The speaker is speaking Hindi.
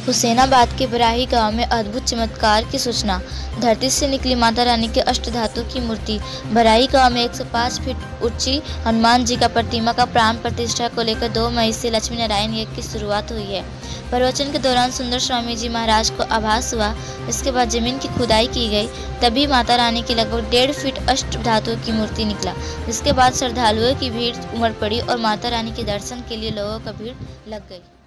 हुसैनाबाद के बराही गांव में अद्भुत चमत्कार की सूचना। धरती से निकली माता रानी के अष्टधातु की मूर्ति। बराही गांव में 105 फीट ऊंची हनुमान जी का प्रतिमा का प्राण प्रतिष्ठा को लेकर 2 मई से लक्ष्मी नारायण यज्ञ की शुरुआत हुई है। प्रवचन के दौरान सुंदर स्वामी जी महाराज को आभास हुआ। इसके बाद जमीन की खुदाई की गई, तभी माता रानी की लगभग 1.5 फीट अष्टधातु की मूर्ति निकला। इसके बाद श्रद्धालुओं की भीड़ उमड़ पड़ी और माता रानी के दर्शन के लिए लोगों का भीड़ लग गई।